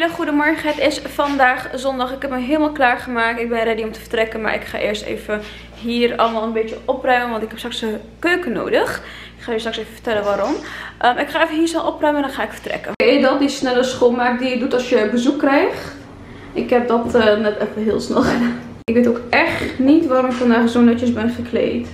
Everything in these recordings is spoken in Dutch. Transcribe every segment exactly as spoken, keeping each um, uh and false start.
hele goede morgen. Het is vandaag zondag. Ik heb me helemaal klaargemaakt. Ik ben ready om te vertrekken. Maar ik ga eerst even hier allemaal een beetje opruimen. Want ik heb straks de keuken nodig. Ik ga je straks even vertellen waarom. Um, ik ga even hier zo opruimen en dan ga ik vertrekken. Oké, okay, dat die snelle schoonmaak die je doet als je bezoek krijgt. Ik heb dat uh, net even heel snel gedaan. Ik weet ook echt niet waarom ik vandaag zo netjes ben gekleed.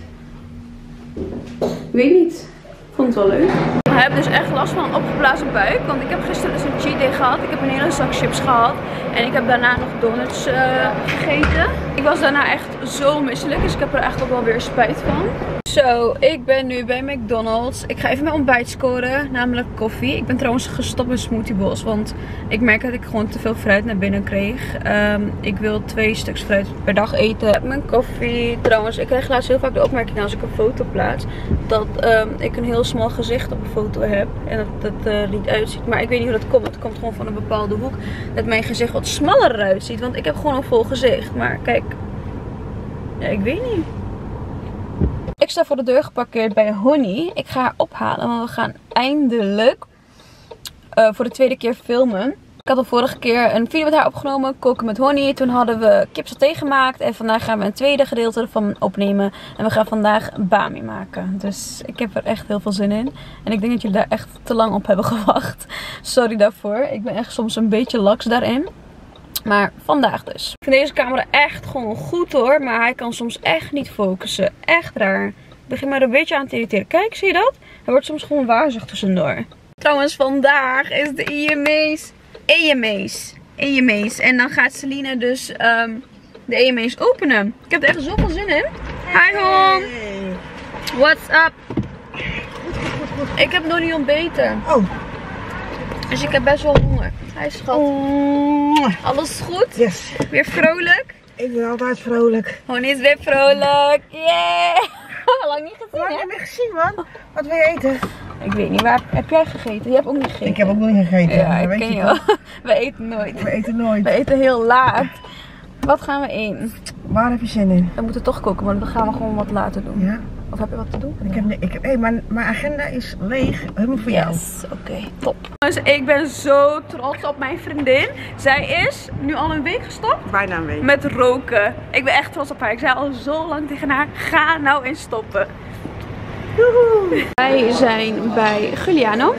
Ik weet niet. Ik vond het wel leuk. Ik heb dus echt last van een opgeblazen buik. Want ik heb gisteren dus een cheat day gehad. Ik heb een hele zak chips gehad. En ik heb daarna nog donuts uh, gegeten. Ik was daarna echt zo misselijk. Dus ik heb er eigenlijk ook wel weer spijt van. Zo, ik ben nu bij McDonald's. Ik ga even mijn ontbijt scoren. Namelijk koffie. Ik ben trouwens gestopt met Smoothie Bowls. Want ik merk dat ik gewoon te veel fruit naar binnen kreeg. Um, ik wil twee stuks fruit per dag eten. Mijn koffie. Trouwens, ik krijg laatst heel vaak de opmerking als ik een foto plaats. Dat um, ik een heel smal gezicht op een foto heb. En dat het er uh, niet uitziet. Maar ik weet niet hoe dat komt. Het komt gewoon van een bepaalde hoek. Dat mijn gezicht wat smaller eruit ziet. Want ik heb gewoon een vol gezicht. Maar kijk. Ja, ik weet niet. Ik sta voor de deur geparkeerd bij Honey. Ik ga haar ophalen, want we gaan eindelijk uh, voor de tweede keer filmen. Ik had de vorige keer een video met haar opgenomen, koken met Honey. Toen hadden we kipsaté gemaakt en vandaag gaan we een tweede gedeelte ervan opnemen. En we gaan vandaag bami maken. Dus ik heb er echt heel veel zin in. En ik denk dat jullie daar echt te lang op hebben gewacht. Sorry daarvoor. Ik ben echt soms een beetje laks daarin. Maar vandaag dus. Ik vind deze camera echt gewoon goed hoor. Maar hij kan soms echt niet focussen. Echt raar. Ik begin me er een beetje aan te irriteren. Kijk, zie je dat? Hij wordt soms gewoon wazig tussendoor. Trouwens, vandaag is de E M A's. E M A's. E M A's. En dan gaat Celine dus um, de E M A's openen. Ik heb er echt zoveel zin in. Hi hon. What's up? Ik heb nog niet ontbeten. Oh. Dus ik heb best wel honger. Hij schat. Oh. Alles goed? Yes. Weer vrolijk? Ik ben altijd vrolijk. Honey is weer vrolijk. Yeah! Lang niet gezien, hè? Ik heb niet gezien, man. Wat wil je eten? Ik weet niet, waar heb jij gegeten? Je hebt ook niet gegeten. Ik heb ook nog niet gegeten. Ja, ik weet ken je je wel. We eten nooit. We eten nooit. We eten heel laat. Wat gaan we eten? Waar heb je zin in? We moeten toch koken, maar dan gaan we gewoon wat later doen. Ja. Of heb je wat te doen? Ik heb, ik heb, hey, mijn, mijn agenda is leeg. Helemaal voor jou. Yes, oké, okay, top. Dus ik ben zo trots op mijn vriendin. Zij is nu al een week gestopt. Bijna een week. Met roken. Ik ben echt trots op haar. Ik zei al zo lang tegen haar, ga nou eens stoppen. Woehoe. Wij zijn bij Giuliano.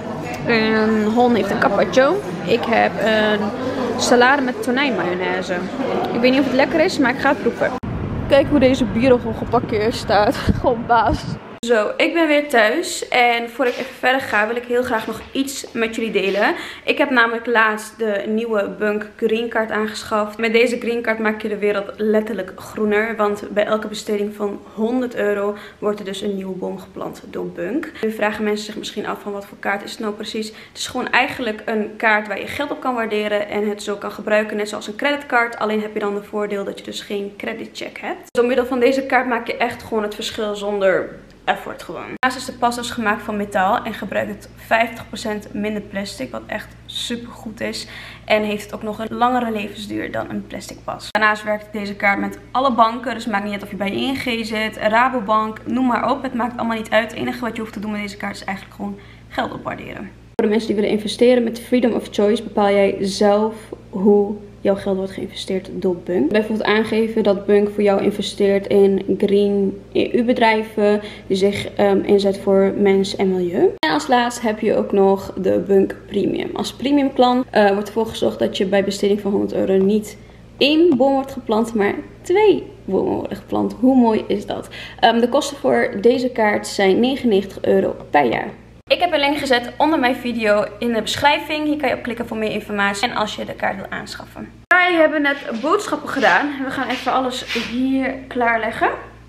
En Hon heeft een carpaccio. Ik heb een salade met tonijnmayonaise. Ik weet niet of het lekker is, maar ik ga het proeven. Kijk hoe deze bierrogel geparkeerd staat. Gewoon baas. Zo, ik ben weer thuis. En voor ik even verder ga, wil ik heel graag nog iets met jullie delen. Ik heb namelijk laatst de nieuwe Bunk Green Card aangeschaft. Met deze Green Card maak je de wereld letterlijk groener. Want bij elke besteding van honderd euro wordt er dus een nieuwe boom geplant door Bunk. Nu vragen mensen zich misschien af van wat voor kaart is het nou precies. Het is gewoon eigenlijk een kaart waar je geld op kan waarderen. En het zo kan gebruiken net zoals een creditcard. Alleen heb je dan het voordeel dat je dus geen creditcheck hebt. Door middel van deze kaart maak je echt gewoon het verschil zonder effort gewoon. Daarnaast is de pas dus gemaakt van metaal en gebruikt het vijftig procent minder plastic, wat echt super goed is. En heeft het ook nog een langere levensduur dan een plastic pas. Daarnaast werkt deze kaart met alle banken, dus het maakt niet uit of je bij I N G zit, Rabobank, noem maar op. Het maakt allemaal niet uit. Het enige wat je hoeft te doen met deze kaart is eigenlijk gewoon geld opwaarderen. Voor de mensen die willen investeren met Freedom of Choice bepaal jij zelf hoe jouw geld wordt geïnvesteerd door Bunk. Bijvoorbeeld aangeven dat Bunk voor jou investeert in green E U-bedrijven die zich um, inzet voor mens en milieu. En als laatst heb je ook nog de Bunk Premium. Als premium klant uh, wordt ervoor gezorgd dat je bij besteding van honderd euro niet één boom wordt geplant, maar twee bomen worden geplant. Hoe mooi is dat? Um, de kosten voor deze kaart zijn negenennegentig euro per jaar. Ik heb een link gezet onder mijn video in de beschrijving. Hier kan je op klikken voor meer informatie en als je de kaart wil aanschaffen. Wij hebben net boodschappen gedaan. We gaan even alles hier klaarleggen.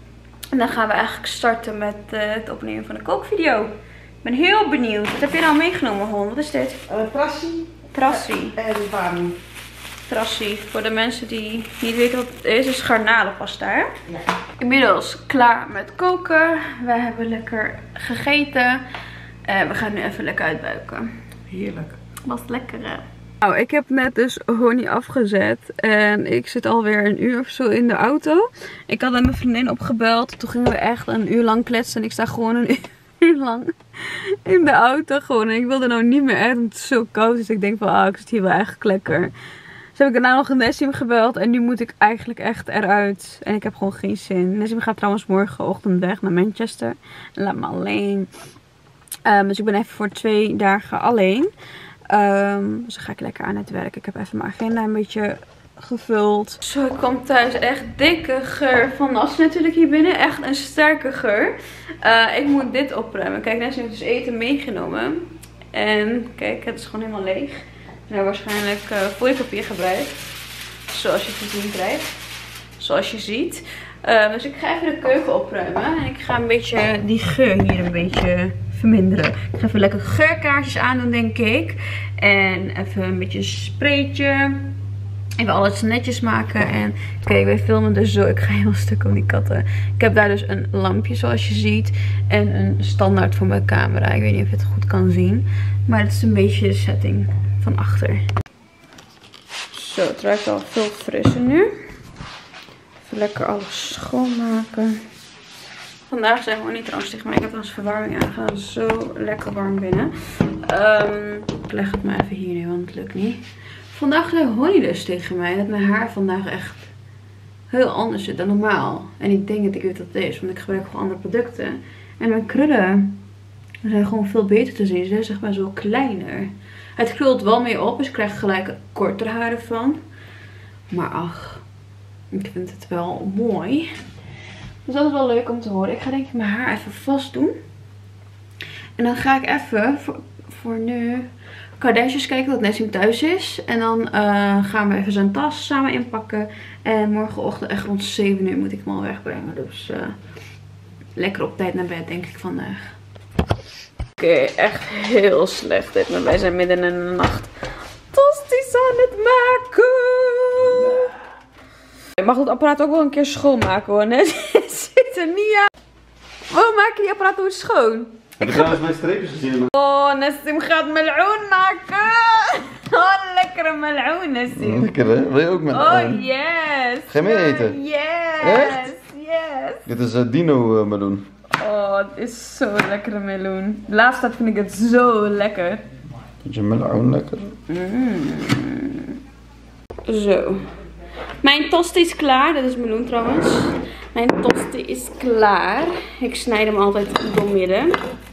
En dan gaan we eigenlijk starten met uh, het opnemen van de kookvideo. Ik ben heel benieuwd. Wat heb je nou meegenomen, Hon? Wat is dit? Uh, trassie. Trassie. En bami. Trassie. Voor de mensen die niet weten wat het is, is garnalenpasta, hè? Ja. Inmiddels klaar met koken. We hebben lekker gegeten. En we gaan nu even lekker uitbuiken. Heerlijk. Was lekker, hè? Nou, ik heb net dus Honey afgezet. En ik zit alweer een uur of zo in de auto. Ik had met mijn vriendin opgebeld. Toen gingen we echt een uur lang kletsen. En ik sta gewoon een uur lang in de auto gewoon. En ik wilde nou niet meer uit, omdat het zo koud is. Ik denk van, ah, ik zit hier wel eigenlijk lekker. Dus heb ik daarna nog een Nessim gebeld. En nu moet ik eigenlijk echt eruit. En ik heb gewoon geen zin. Nessim gaat trouwens morgenochtend weg naar Manchester. En laat me alleen. Um, dus ik ben even voor twee dagen alleen. Um, dus dan ga ik lekker aan het werk. Ik heb even mijn agenda een beetje gevuld. Zo, ik kwam thuis. Echt dikke geur van nas natuurlijk hier binnen. Echt een sterke geur. Uh, ik moet dit opruimen. Kijk, Nessim heeft dus eten meegenomen. En kijk, het is gewoon helemaal leeg. En er waarschijnlijk uh, fooiepapier gebruikt. Zoals je te zien krijgt. Zoals je ziet. Uh, dus ik ga even de keuken opruimen. En ik ga een beetje die geur hier een beetje verminderen. Ik ga even lekker geurkaarsjes aandoen, denk ik. En even een beetje een spraytje. Even alles netjes maken. En kijk, wij filmen dus zo. Ik ga helemaal stuk om die katten. Ik heb daar dus een lampje zoals je ziet. En een standaard voor mijn camera. Ik weet niet of je het goed kan zien. Maar het is een beetje de setting van achter. Zo, het ruikt al veel frisser nu. Even lekker alles schoonmaken. Vandaag zijn we gewoon niet trouwens tegen mij. Ik heb trouwens verwarming aangedaan. Zo lekker warm binnen. Um, ik leg het maar even hier nu, want het lukt niet. Vandaag zei Honey dus tegen mij dat mijn haar vandaag echt heel anders zit dan normaal. En ik denk dat ik weet wat het is, want ik gebruik gewoon andere producten. En mijn krullen zijn gewoon veel beter te zien. Ze zijn zeg maar zo kleiner. Het krult wel mee op, dus ik krijg gelijk kortere haren van. Maar ach, ik vind het wel mooi. Dus dat is wel leuk om te horen. Ik ga denk ik mijn haar even vast doen. En dan ga ik even voor, voor nu Kardashians kijken dat Nessim thuis is. En dan uh, gaan we even zijn tas samen inpakken. En morgenochtend echt rond zeven uur moet ik hem al wegbrengen. Dus uh, lekker op tijd naar bed denk ik vandaag. Oké, okay, echt heel slecht dit. Maar wij zijn midden in de nacht tosti's aan het maken. Je mag het apparaat ook wel een keer schoonmaken hoor. Net zit er niet aan. Waarom maak je die apparaat nooit schoon? Heb je trouwens mijn streepjes gezien? Oh, Nessim gaat meloen maken. Oh, lekkere meloen, Nessim. Lekker hè? Wil je ook meloen? Oh, yes. Ga je mee eten? Yes. Echt? Yes. Dit is uh, dino uh, meloen. Oh, het is zo lekkere meloen. De laatste tijd vind ik het zo lekker. Vind je meloen lekker? Mm. Zo. Mijn tosti is klaar. Dit is meloen trouwens. Mijn tosti is klaar. Ik snijd hem altijd door midden.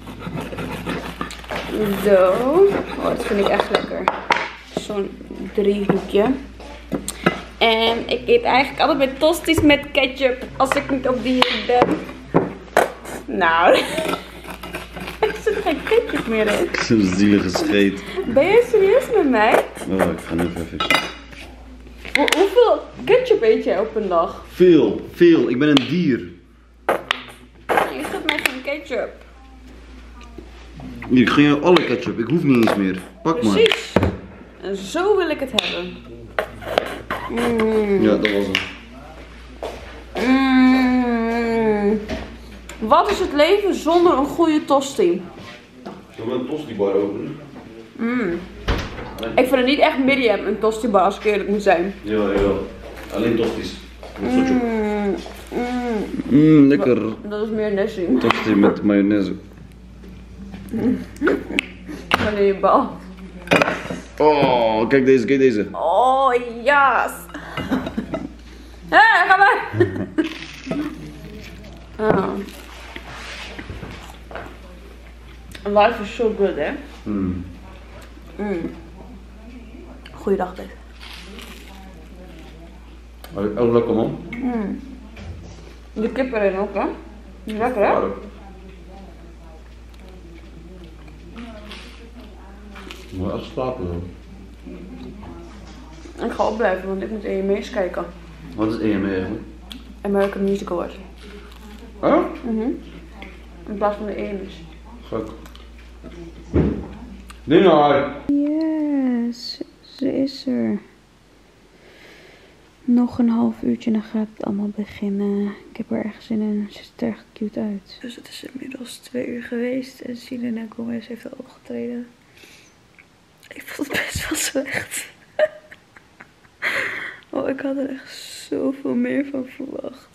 Zo. Oh, dat vind ik echt lekker. Zo'n driehoekje. En ik eet eigenlijk altijd mijn tosti's met ketchup. Als ik niet op dieet ben. Nou. Er zit geen ketchup meer in. Zo'n zielige scheet. Ben je serieus met mij? Oh, ik ga nu even fixen. Hoe, hoeveel ketchup eet jij op een dag? Veel, veel. Ik ben een dier. Je geeft mij geen ketchup. Hier, ik ga jou alle ketchup. Ik hoef niet eens meer. Pak maar. Precies. En zo wil ik het hebben. Mm. Ja, dat was het. Mm. Wat is het leven zonder een goede tosti? Zullen we een tosti-bar openen? Mm. Ik vind het niet echt medium, een tosti-bar, als ik eerlijk moet zijn. Ja, ja. Alleen tosties. Mmm, mm. Mmm, lekker. Dat is meer Nessim. Tosti met mayonaise. Wanneer je bal. Oh, kijk deze, kijk deze. Oh, yes. Hé, hey, ga maar. Oh. Life is so good, hè? Mm. Mm. Goeiedag, dit. Oh, lekker man. Mm. De kip erin ook, hè? Lekker, hè? Maar als slapen zo. Ik ga opblijven, want ik moet E M A's kijken. Wat is E M A eigenlijk? American Music Awards. Huh? Mhm. In plaats van de E M A's. Gek. Dina! Yes, ze is er. Nog een half uurtje en dan gaat het allemaal beginnen. Ik heb er erg zin in. Ze ziet er echt cute uit. Dus het is inmiddels twee uur geweest en Selena Gomez heeft al opgetreden. Ik vond het best wel slecht. Oh, ik had er echt zoveel meer van verwacht.